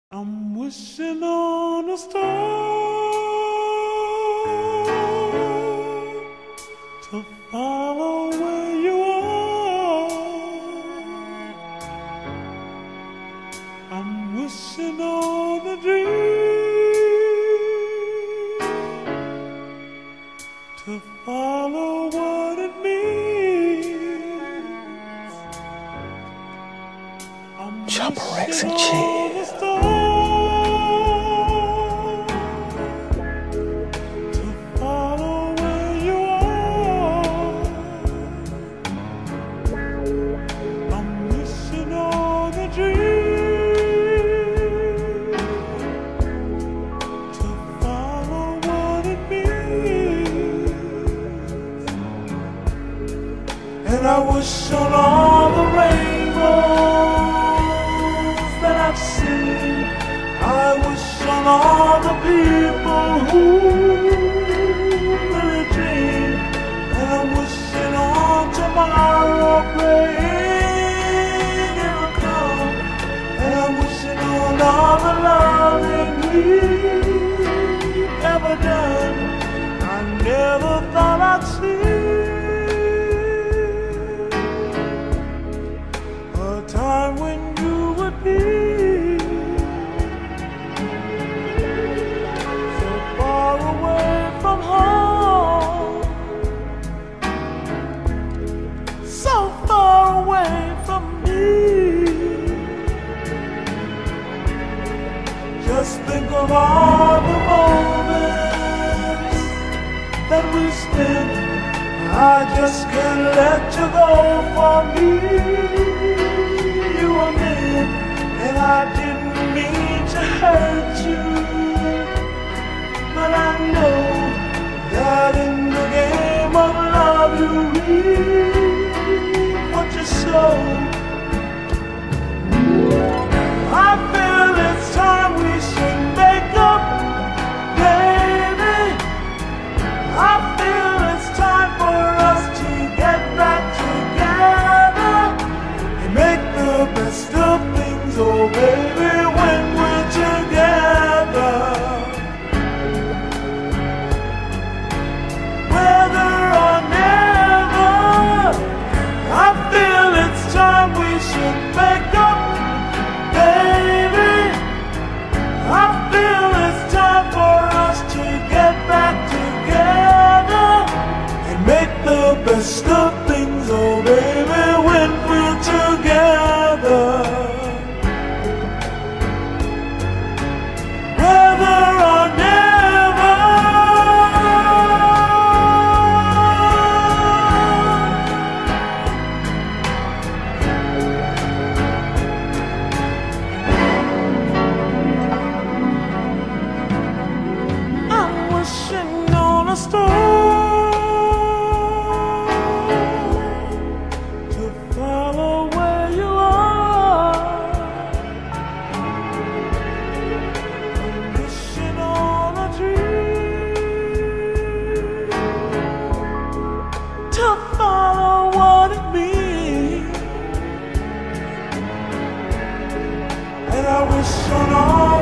I'm wishing on a star to follow where you are. I'm wishing on a dream to follow what it means. I'm Chopper Rex and wishing on a cheese. star and I wish on all the rainbows that I've seen. I wish on all the people who really dream. And I'm wishing on tomorrow, praying it'll come. And I'm wishing on all the loving we've ever done. I never thought I'd see time when you would be so far away from home, so far away from me. Just think of all the moments that we spent. I just can't let you go for me. And I didn't mean to hurt you, but I know that in the game of love you reap what you sow. I feel it's time we should make up, baby. I feel it's time for us to get back together and make the best of things, oh baby, when we're together. Whether or never, I feel it's time we should make up, baby. I feel it's time for us to get back together and make the best of things, oh baby, when we're together. Star to follow where you are. I'm wishing on a dream to follow what it means, and I wish on all